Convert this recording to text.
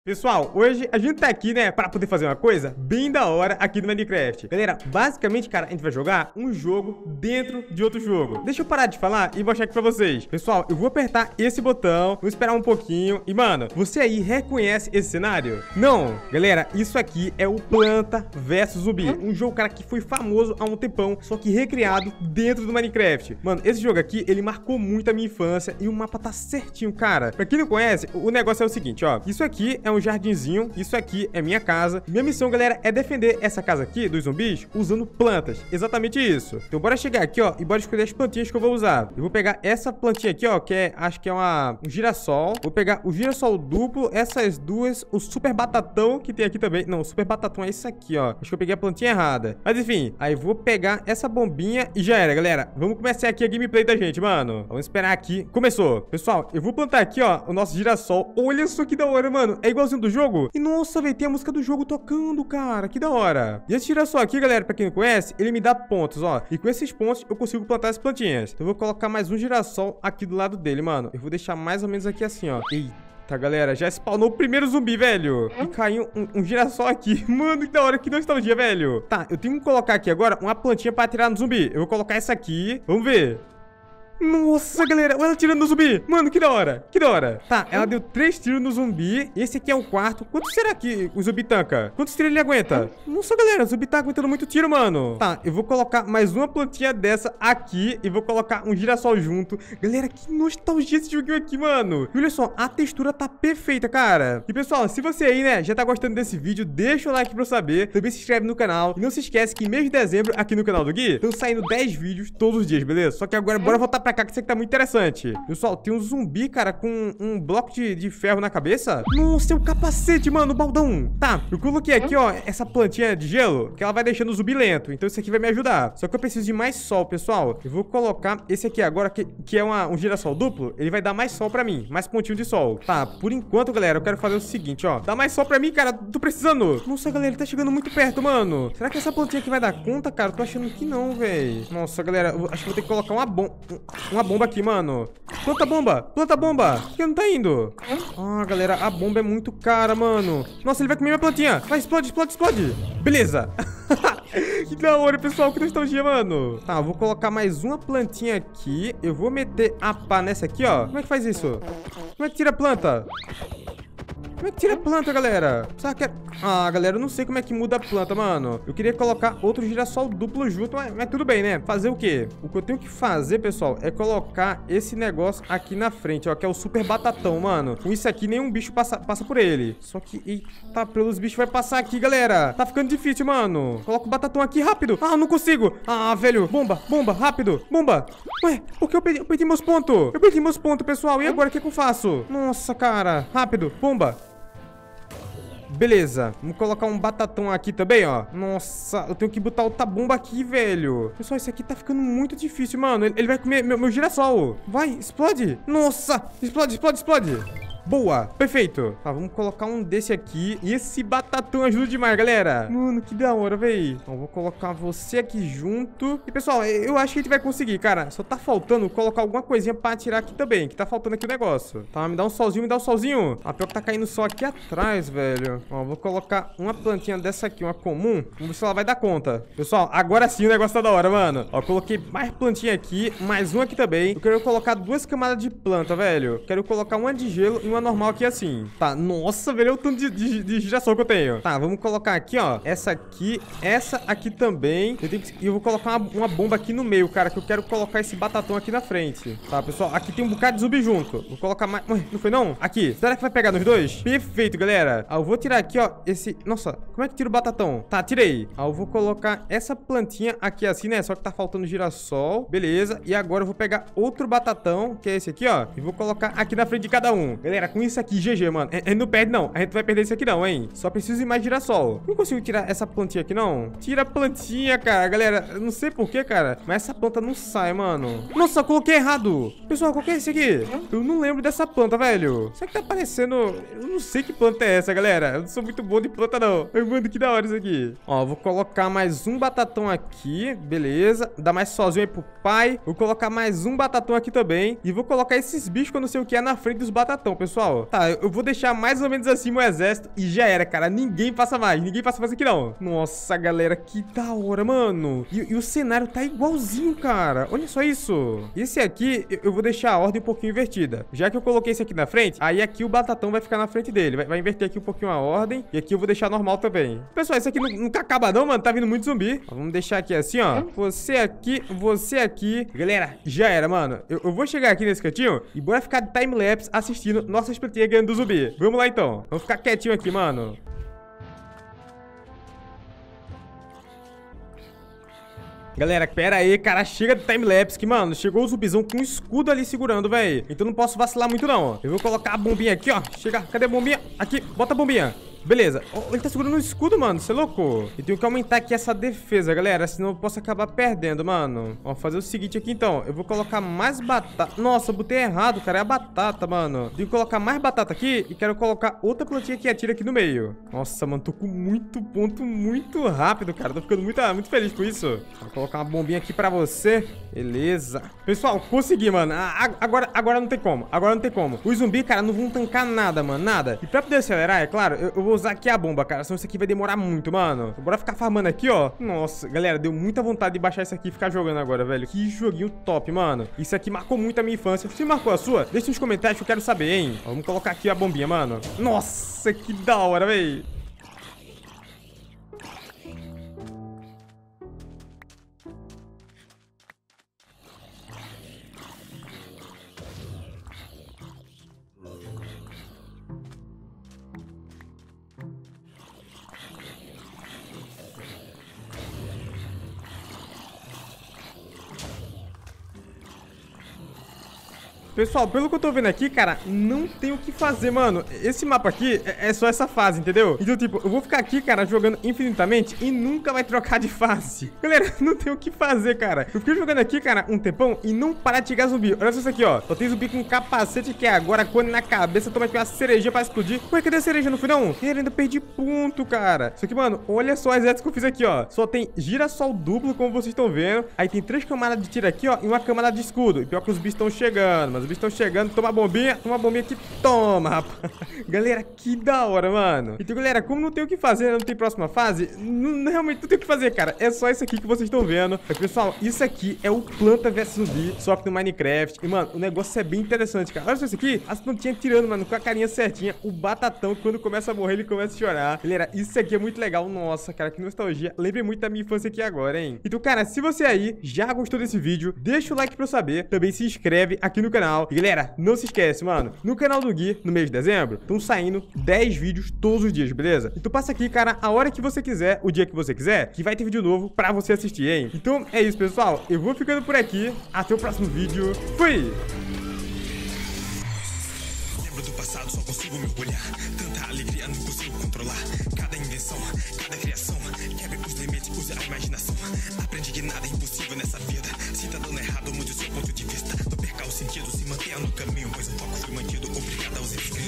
Pessoal, hoje a gente tá aqui, né, pra poder fazer uma coisa bem da hora aqui no Minecraft. Galera, basicamente, cara, a gente vai jogar um jogo dentro de outro jogo. Deixa eu parar de falar e mostrar aqui pra vocês. Pessoal, eu vou apertar esse botão, vou esperar um pouquinho. E, mano, você aí reconhece esse cenário? Não, galera, isso aqui é o Planta vs Zumbi. Um jogo, cara, que foi famoso há um tempão, só que recriado dentro do Minecraft. Mano, esse jogo aqui, ele marcou muito a minha infância e o mapa tá certinho, cara. Pra quem não conhece, o negócio é o seguinte, ó. Isso aqui é um jardinzinho, isso aqui é minha casa. Minha missão, galera, é defender essa casa aqui dos zumbis usando plantas. Exatamente isso. Então bora chegar aqui, ó, e bora escolher as plantinhas que eu vou usar. Eu vou pegar essa plantinha aqui, ó, que é, acho que é um girassol. Vou pegar o girassol duplo, essas duas, o super batatão que tem aqui também. Não, o super batatão é isso aqui, ó. Acho que eu peguei a plantinha errada. Mas enfim, aí vou pegar essa bombinha e já era, galera. Vamos começar aqui a gameplay da gente, mano. Vamos esperar aqui. Começou. Pessoal, eu vou plantar aqui, ó, o nosso girassol. Olha só que da hora, mano. É igualzinho do jogo. E nossa, velho, tem a música do jogo tocando, cara. Que da hora. E esse girassol aqui, galera, pra quem não conhece, ele me dá pontos, ó. E com esses pontos eu consigo plantar as plantinhas. Então eu vou colocar mais um girassol aqui do lado dele, mano. Eu vou deixar mais ou menos aqui assim, ó. Eita, galera, já spawnou o primeiro zumbi, velho. E caiu um girassol aqui. Mano, que da hora, que nostalgia, velho. Tá, eu tenho que colocar aqui agora uma plantinha pra atirar no zumbi. Eu vou colocar essa aqui. Vamos ver. Nossa, galera, olha ela tirando no zumbi. Mano, que da hora, que da hora. Tá, ela deu 3 tiros no zumbi. Esse aqui é o quarto. Quanto será que o zumbi tanca? Quantos tiros ele aguenta? Nossa, galera, o zumbi tá aguentando muito tiro, mano. Tá, eu vou colocar mais uma plantinha dessa aqui e vou colocar um girassol junto. Galera, que nostalgia esse joguinho aqui, mano. E olha só, a textura tá perfeita, cara. E, pessoal, se você aí, né, já tá gostando desse vídeo, deixa o like pra eu saber. Também se inscreve no canal. E não se esquece que mês de dezembro, aqui no canal do Gui, estão saindo 10 vídeos todos os dias, beleza? Só que agora bora voltar pra cá, que isso aqui tá muito interessante. Pessoal, tem um zumbi, cara, com um bloco de ferro na cabeça. Nossa, é um capacete, mano, baldão. Tá, eu coloquei aqui, ó, essa plantinha de gelo, que ela vai deixando o zumbi lento. Então isso aqui vai me ajudar. Só que eu preciso de mais sol, pessoal. Eu vou colocar esse aqui agora, que é um girassol duplo. Ele vai dar mais sol pra mim, mais pontinho de sol. Tá, por enquanto, galera, eu quero fazer o seguinte, ó. Dá mais sol pra mim, cara, tô precisando. Nossa, galera, ele tá chegando muito perto, mano. Será que essa plantinha aqui vai dar conta, cara? Eu tô achando que não, velho. Nossa, galera, eu acho que vou ter que colocar uma bomba aqui, mano. Planta bomba, planta bomba. Por que não tá indo? Ah, galera, a bomba é muito cara, mano. Nossa, ele vai comer minha plantinha. Vai, explode, explode, explode. Beleza. Que da hora, pessoal, que nostalgia, mano. Tá, eu vou colocar mais uma plantinha aqui. Eu vou meter a pá nessa aqui, ó. Como é que faz isso? Como é que tira a planta? Como é que tira a planta, galera? Será que é... Ah, galera, eu não sei como é que muda a planta, mano. Eu queria colocar outro girassol duplo junto, mas tudo bem, né? Fazer o quê? O que eu tenho que fazer, pessoal, é colocar esse negócio aqui na frente, ó, que é o super batatão, mano. Com isso aqui, nenhum bicho passa por ele. Só que, eita, pelos bichos vai passar aqui, galera. Tá ficando difícil, mano. Coloca o batatão aqui, rápido. Ah, não consigo. Ah, velho. Bomba, bomba, rápido. Bomba. Ué, por que eu perdi meus pontos? Eu perdi meus pontos, pessoal. E agora, o que eu faço? Nossa, cara. Rápido. Bomba. Beleza, vamos colocar um batatão aqui também, ó. Nossa, eu tenho que botar outra bomba aqui, velho. Pessoal, isso aqui tá ficando muito difícil, mano. Ele vai comer meu girassol. Vai, explode. Nossa, explode, explode, explode. Boa, perfeito. Tá, vamos colocar um desse aqui. E esse batatão ajuda demais, galera. Mano, que da hora, véi. Então, vou colocar você aqui junto. E, pessoal, eu acho que a gente vai conseguir, cara. Só tá faltando colocar alguma coisinha pra atirar aqui também, que tá faltando aqui o negócio. Tá, me dá um solzinho, me dá um solzinho. Ah, pior que tá caindo sol aqui atrás, velho. Ó, vou colocar uma plantinha dessa aqui, uma comum. Vamos ver se ela vai dar conta. Pessoal, agora sim o negócio tá da hora, mano. Ó, coloquei mais plantinha aqui, mais uma aqui também. Eu quero colocar 2 camadas de planta, velho. Quero colocar uma de gelo e uma normal aqui assim. Tá, nossa, velho, é o tanto de girassol que eu tenho. Tá, vamos colocar aqui, ó. Essa aqui também. Eu vou colocar uma bomba aqui no meio, cara, que eu quero colocar esse batatão aqui na frente. Tá, pessoal, aqui tem um bocado de zumbi junto. Vou colocar mais... Ué, não foi não? Aqui. Será que vai pegar nos dois? Perfeito, galera. Ah, eu vou tirar aqui, ó, esse... Nossa, como é que tira o batatão? Tá, tirei. Ah, eu vou colocar essa plantinha aqui assim, né? Só que tá faltando girassol. Beleza. E agora eu vou pegar outro batatão, que é esse aqui, ó. E vou colocar aqui na frente de cada um. Galera, com isso aqui, GG, mano. A gente não perde, não. A gente não vai perder isso aqui, não, hein? Só preciso de mais girassol. Não consigo tirar essa plantinha aqui, não. Tira a plantinha, cara. Galera, eu não sei porquê, cara, mas essa planta não sai, mano. Nossa, eu coloquei errado. Pessoal, qual que é esse aqui? Eu não lembro dessa planta, velho. Será que tá parecendo... Eu não sei que planta é essa, galera. Eu não sou muito bom de planta, não. Ai, mano, que da hora isso aqui. Ó, vou colocar mais um batatão aqui. Beleza. Dá mais sozinho aí pro pai. Vou colocar mais um batatão aqui também. E vou colocar esses bichos que eu não sei o que é na frente dos batatão, pessoal. pessoal? Tá, eu vou deixar mais ou menos assim meu exército e já era, cara. Ninguém passa mais aqui não. Nossa, galera, que da hora, mano. E o cenário tá igualzinho, cara. Olha só isso. Esse aqui, eu vou deixar a ordem um pouquinho invertida. Já que eu coloquei esse aqui na frente, aí aqui o batatão vai ficar na frente dele. Vai inverter aqui um pouquinho a ordem. E aqui eu vou deixar normal também. Pessoal, isso aqui nunca acaba não, mano. Tá vindo muito zumbi. Vamos deixar aqui assim, ó. Você aqui. Galera, já era, mano. Eu vou chegar aqui nesse cantinho e bora ficar de time-lapse assistindo nossa player ganhando do zumbi. Vamos lá, então. Vamos ficar quietinho aqui, mano. Galera, pera aí, cara, chega de time-lapse que, mano, chegou o zumbizão com um escudo ali segurando, velho. Então não posso vacilar muito, não. Eu vou colocar a bombinha aqui, ó. Chega, cadê a bombinha? Aqui, bota a bombinha. Beleza, ele tá segurando um escudo, mano, você é louco? Eu tenho que aumentar aqui essa defesa, galera, senão eu posso acabar perdendo, mano. Ó, fazer o seguinte aqui, então. Eu vou colocar mais batata. Nossa, eu botei errado, cara, é a batata, mano. Tenho que colocar mais batata aqui e quero colocar outra plantinha que atira aqui no meio. Nossa, mano, tô com muito ponto muito rápido, cara. Tô ficando muito feliz com isso. Vou colocar uma bombinha aqui pra você. Beleza. Pessoal, consegui, mano. Agora não tem como. Agora não tem como. Os zumbis, cara, não vão tancar nada, mano, nada. E pra poder acelerar, é claro, eu vou usar aqui a bomba, cara. Senão isso aqui vai demorar muito, mano. Bora ficar farmando aqui, ó. Nossa, galera, deu muita vontade de baixar isso aqui e ficar jogando agora, velho. Que joguinho top, mano. Isso aqui marcou muito a minha infância. Se marcou a sua, deixa nos comentários que eu quero saber, hein. Ó, vamos colocar aqui a bombinha, mano. Nossa, que da hora, velho. Pessoal, pelo que eu tô vendo aqui, cara, não tem o que fazer, mano. Esse mapa aqui é só essa fase, entendeu? Então, tipo, eu vou ficar aqui, cara, jogando infinitamente e nunca vai trocar de fase. Galera, não tem o que fazer, cara. Eu fiquei jogando aqui, cara, um tempão e não para de chegar zumbi. Olha só isso aqui, ó. Só tem zumbi com capacete que é agora cone na cabeça. Toma aqui uma cerejinha pra explodir. Ué, cadê a cereja no final? Eu ainda perdi ponto, cara. Isso aqui, mano, olha só as exércitos que eu fiz aqui, ó. Só tem girassol duplo, como vocês estão vendo. Aí tem 3 camadas de tiro aqui, ó, e uma camada de escudo. E pior que os bichos estão chegando, mas os bichos estão chegando. Toma a bombinha aqui. Toma, rapaz. Galera, que da hora, mano. Então, galera, como não tem o que fazer, não tem próxima fase, realmente não tem o que fazer, cara. É só isso aqui que vocês estão vendo. Mas, pessoal, isso aqui é o Planta vs Zumbi, só que no Minecraft. E, mano, o negócio é bem interessante, cara. Olha só isso aqui. As plantinhas tirando, mano, com a carinha certinha. O batatão, quando começa a morrer, ele começa a chorar. Galera, isso aqui é muito legal. Nossa, cara, que nostalgia. Lembrei muito da minha infância aqui agora, hein? Então, cara, se você aí já gostou desse vídeo, deixa o like pra eu saber. Também se inscreve aqui no canal. E, galera, não se esquece, mano, no canal do Gui, no mês de dezembro, estão saindo 10 vídeos todos os dias, beleza? Então passa aqui, cara, a hora que você quiser, o dia que você quiser, que vai ter vídeo novo pra você assistir, hein? Então é isso, pessoal. Eu vou ficando por aqui. Até o próximo vídeo. Fui! Lembro do passado, só consigo me orgulhar. Tanta alegria, não consigo controlar. Cada invenção, cada criação. Quebre os limites, use a imaginação. Aprende que nada é impossível nessa vida. Se tá dando errado, mude o seu ponto de vista. Não perca o sentido, se mantenha no caminho, pois o foco foi mantido. Obrigado aos